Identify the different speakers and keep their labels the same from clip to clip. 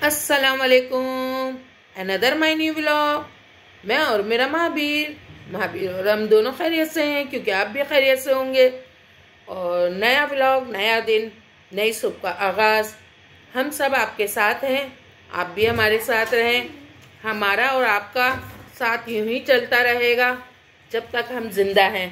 Speaker 1: अस्सलाम वालेकुम, another my new vlog. मैं और मेरा महाबीर और हम दोनों खैरियत से हैं, क्योंकि आप भी खैरियत से होंगे। और नया व्लॉग, नया दिन, नई सुबह का आगाज़, हम सब आपके साथ हैं। आप भी हमारे साथ रहें। हमारा और आपका साथ यूं ही चलता रहेगा जब तक हम जिंदा हैं।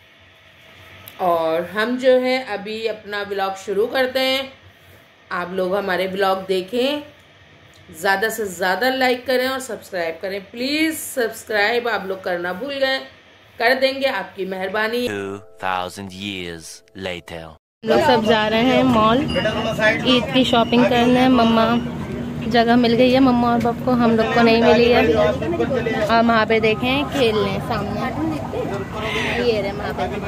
Speaker 1: और हम जो है अभी अपना व्लॉग शुरू करते हैं। आप लोग हमारे व्लॉग देखें, ज़्यादा से ज़्यादा लाइक करें और सब्सक्राइब करें। प्लीज़ सब्सक्राइब आप लोग करना भूल गए, कर देंगे, आपकी मेहरबानी।
Speaker 2: 2000 years later
Speaker 3: लोग सब जा रहे हैं मॉल ईद की शॉपिंग करने। मम्मा जगह मिल गई है, मम्मा और पापा को, हम लोग को नहीं मिली है। और वहाँ पे देखें खेल रहे हैं सामने, ये रहे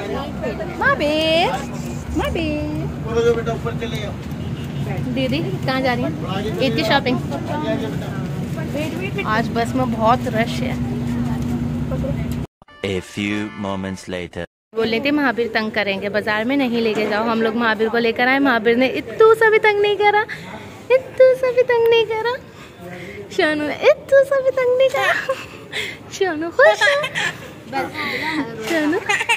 Speaker 3: दीदी कहाँ जा रही हैं? ईद की शॉपिंग। आज बस में बहुत रश है।
Speaker 2: A few moments later
Speaker 3: बोले थे महावीर तंग करेंगे, बाजार में नहीं लेके जाओ। हम लोग महावीर को लेकर आए, महावीर ने इतू सा भी तंग नहीं करा, इतू सा भी तंग नहीं करा। शानू ने इतू सा भी तंग नहीं करा। शानू खुश है। शानू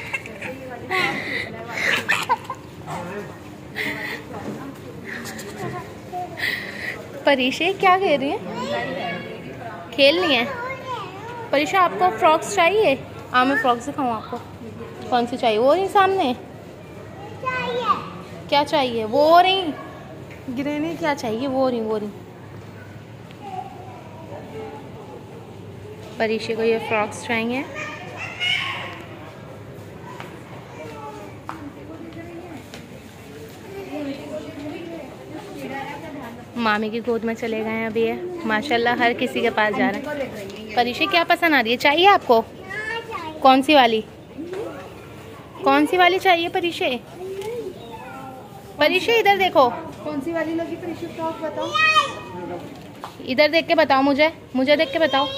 Speaker 3: परीशा क्या कह रही है? खेलनी है परीशा? आपको फ्रॉक्स चाहिए? हाँ मैं फ्रॉक दिखाऊँ आपको। कौन सी चाहिए? वो रही सामने। क्या चाहिए? वो रही गिरने। क्या चाहिए? वो रही परीशा को ये फ्रॉक्स चाहिए। मामी की गोद में चले गए हैं अभी ये। माशाल्लाह हर किसी के पास जा रहे हैं। परीशा क्या पसंद आ रही है? चाहिए आपको? कौन सी वाली? कौन सी वाली चाहिए परीशा? परीशा इधर देखो,
Speaker 4: कौन सी वाली लगी परीशा? फ्रॉक बताओ,
Speaker 3: इधर देख के बताओ, मुझे देख के बताओ।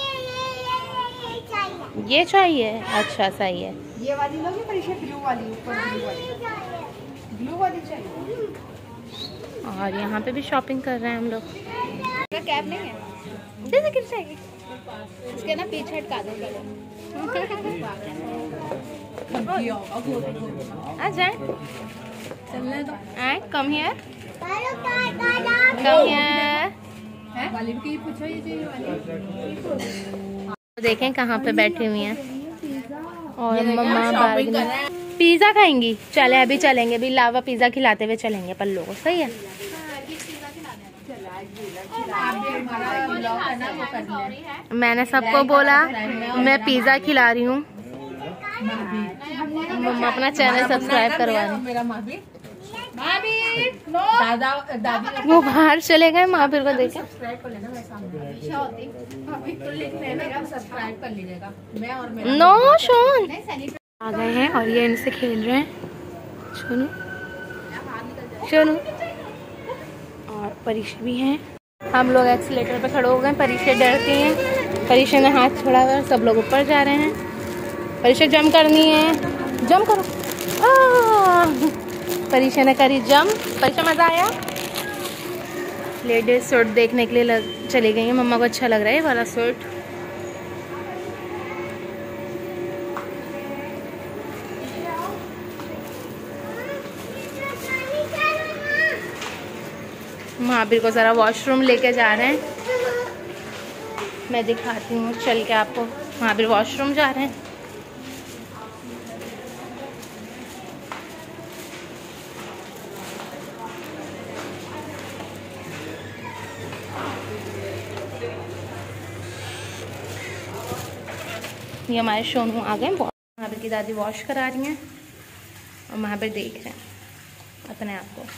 Speaker 3: ये चाहिए? अच्छा सही है।
Speaker 4: ये वाली लोगी परीशा? ब्लू वाली, ऊपर ब्लू वाली चाहिए।
Speaker 3: और यहाँ पे भी शॉपिंग कर रहे हैं हम लोग।
Speaker 4: कैब नहीं है?
Speaker 3: जैसे किस चाहिए
Speaker 4: इसके ना पीछे हटका दो।
Speaker 3: आ जाए,
Speaker 4: चलने दो।
Speaker 3: Come here, come here.
Speaker 4: वाली भी पूछो, ये वाली
Speaker 3: देखें कहाँ पे बैठी हुई हैं। और मम्मा बाहर पिज़्ज़ा खाएंगी। चले अभी चलेंगे, अभी लावा पिज़्ज़ा खिलाते हुए चलेंगे पल्लू को। सही है। मैंने सबको बोला मैं पिज़्ज़ा खिला रही हूँ। मम्मा अपना चैनल सब्सक्राइब करवा रही। वो बाहर चले गए महावीर को देखे। नो शोन आ गए हैं और ये इनसे खेल रहे हैं। शोनू और परीशा भी हैं। हम लोग एक्सीलेटर पे खड़े हो गए। परीशा डरती हैं। परीशा ने हाथ छोड़ा हुआ, सब लोग ऊपर जा रहे हैं। परीशा जंप करनी है, जंप करो। परीशा ने करी जंप। परीशा मजा आया? लेडीज सूट देखने के लिए चली गई है। मम्मा को अच्छा लग रहा है ये वाला सूट। महावीर को ज़रा वॉशरूम लेके जा रहे हैं। मैं दिखाती हूँ चल के आपको। महावीर वॉशरूम जा रहे हैं। ये हमारे शोनू आ गए। महावीर की दादी वॉश करा रही हैं और महावीर देख रहे हैं अपने आप को।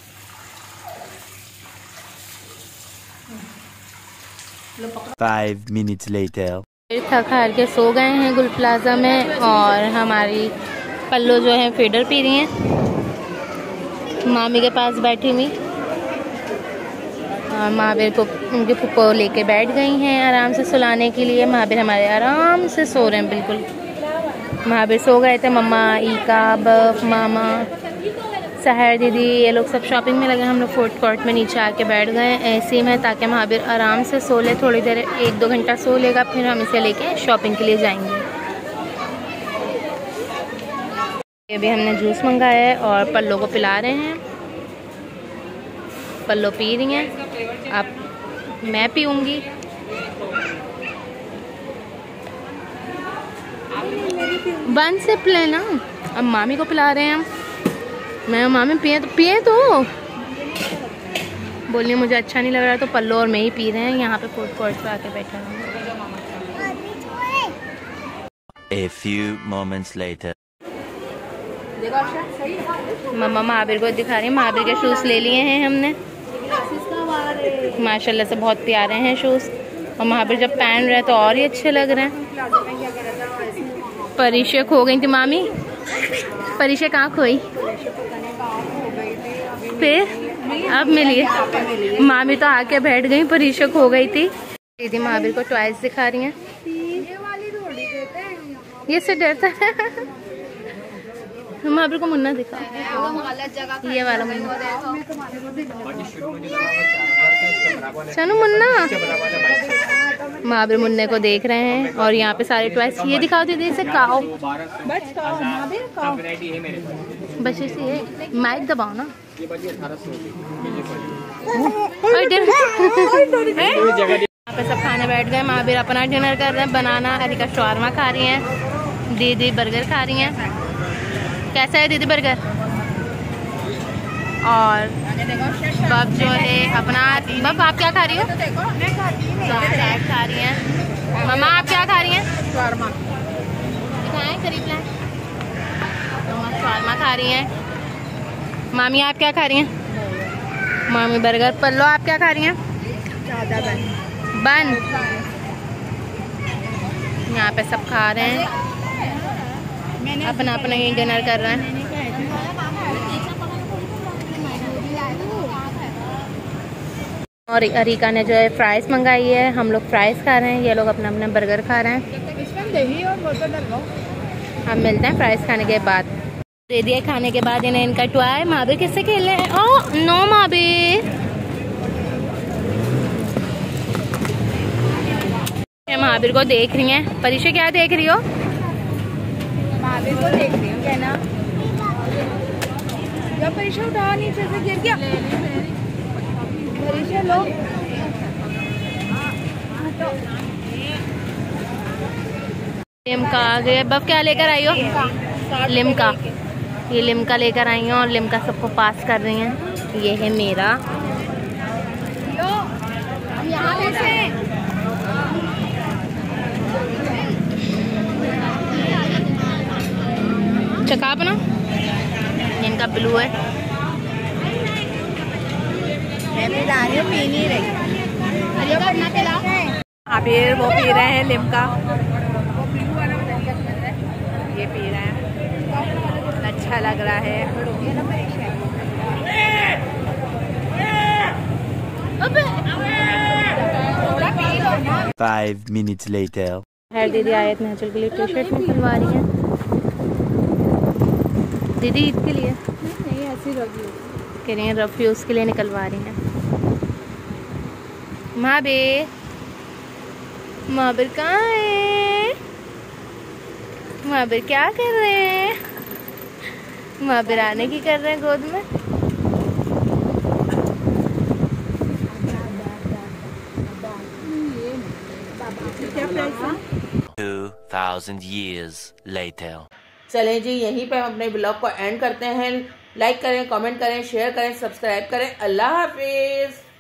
Speaker 2: Five minutes later
Speaker 3: थक हार के सो गए हैं गुल प्लाजा में। और हमारी पल्लू जो है फीडर पी रही हैं मामी के पास बैठी हुई। और महावीर को उनके फुप्पो लेके बैठ गई हैं आराम से सुलाने के लिए। महावीर हमारे आराम से सो रहे हैं बिल्कुल। महावीर सो गए थे। मम्मा, ईका, बफ, मामा सहर दीदी ये लोग सब शॉपिंग में लगे। हम लोग फूड कोर्ट में नीचे आके बैठ गए एसी में, ताकि महाबीर आराम से सो ले। थोड़ी देर 1-2 घंटा सो लेगा, फिर हम इसे लेके शॉपिंग के लिए जाएंगे। अभी हमने जूस मंगाया है और पल्लो को पिला रहे हैं। पल्लो पी रही हैं, अब मैं पीऊँगी। बंद से पिले ना, अब मामी को पिला रहे हैं हम। मैं मामी पिए तो बोलिए मुझे अच्छा नहीं लग रहा, तो पल्लो और मैं ही पी रहे हैं। यहाँ पे फूड कोर्ट पे आके बैठे हैं।
Speaker 2: A few moments later.
Speaker 3: मम्मा महाबीर को दिखा रही है। महाबीर के शूज़ ले लिए हैं हमने, माशाल्लाह से बहुत प्यारे हैं शूज़। और महाबीर जब पहन रहे हैं तो और ही अच्छे लग रहे हैं। परीक्षा खो गई थी मामी, परीक्षा कहाँ खोई? फिर अब मिलिए। मामी तो आके बैठ गई, परीक्षा खो गई थी। दीदी महाबीर को टॉयज दिखा रही हैं। ये से डरता है। महाबीर को मुन्ना दिखा, ये वाला मुन्ना। चलो मुन्ना। महाबीर मुन्ने को देख रहे हैं। और यहाँ पे सारे टॉयज ये दिखाओ दीदी से। काओ बस इसे माइक दबाओ ना। यहाँ पे सब खाने बैठ गए। महाबीर अपना डिनर कर रहे हैं। बनाना अरिका शवारमा खा रही हैं, दीदी बर्गर खा रही हैं। कैसा है दीदी बर्गर? और बब जो है अपना, बब आप क्या खा रही हो? चाट खा रही हैं। मम्मा आप क्या खा रही हैं? शवारमा। दिखाएं करीब लाएं। मम्मा शवारमा खा रही हैं। मामी आप क्या खा रही हैं? मामी बर्गर। पल्लो आप क्या खा रही हैं? बन। यहाँ पे सब खा रहे हैं, अपना अपना ही डिनर कर रहे हैं। और अरिका ने जो है फ्राइज मंगाई है, हम लोग फ्राइज खा रहे हैं। ये लोग अपना अपना बर्गर खा रहे हैं। हम मिलते हैं फ्राइज खाने के बाद। दे दिए खाने के बाद इन्हें इनका टॉय। महाबीर किससे खेल रहे हैं? Oh no Mahabir. महाबीर को देख रही हैं। परीक्षा क्या देख रही हो?
Speaker 4: महाबीर को देख रही हूँ क्या ना? जब परीक्षा उठा नीचे से गिर गया। परीक्षा लो।
Speaker 3: लिम्का आ गए। बब क्या लेकर आई हो? लिम्का। ये लिम्का लेकर आई हैं और लिम्का सबको पास कर रही हैं। ये है मेरा।
Speaker 4: यहाँ से
Speaker 3: चका अपना, इनका ब्लू है।
Speaker 4: मैं पिला रही हूँ, पी नहीं रही।
Speaker 1: महाबीर वो पी रहे हैं लिम्का, ये पी रहे हैं, अच्छा लग रहा है।
Speaker 2: 5 minutes later.
Speaker 3: है दीदी आयत नाचल के लिए टी शर्ट निकलवा रही हैं। दीदी ईद के लिए
Speaker 4: नहीं, ऐसी रवि
Speaker 3: कह रही हैं, रफ़ी उसके लिए निकलवा रही हैं। महाबीर, महाबीर कहाँ है? महाबीर क्या कर रहे हैं? महाबीर आने की कर रहे हैं गोद में।
Speaker 2: 2000 years later.
Speaker 1: चलें जी, यहीं पे हम अपने ब्लॉग को एंड करते हैं। लाइक करें, कमेंट करें, शेयर करें, सब्सक्राइब करें। अल्लाह हाफिज।